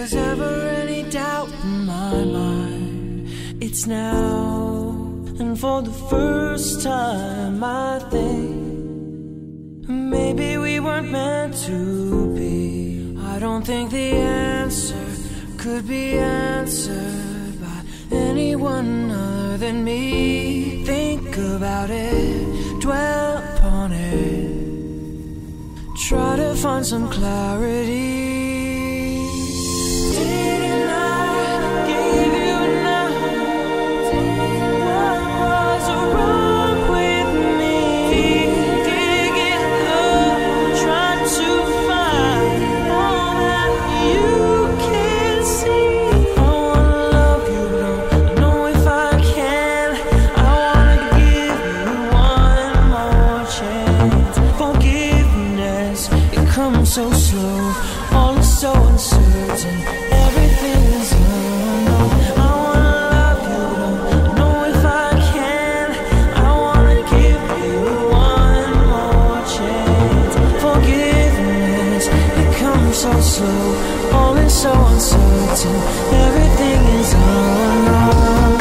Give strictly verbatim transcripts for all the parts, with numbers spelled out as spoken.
was ever any doubt in my mind, it's now. And for the first time I think maybe we weren't meant to be. I don't think the answer could be answered by anyone other than me. Think about it, dwell upon it, try to find some clarity. Didn't I give you enough? What was wrong with me? Dig it up, try to find all that you can see. I wanna love you, don't know if I can. I wanna give you one more chance. Forgiveness, it comes so slow, all is so uncertain, everything is unknown. I wanna love you, don't know if I can. I wanna give you one more chance. Forgiveness, it comes so slow, all is so uncertain, everything is unknown.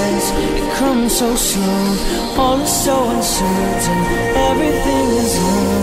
So slow, all is so uncertain, everything is on.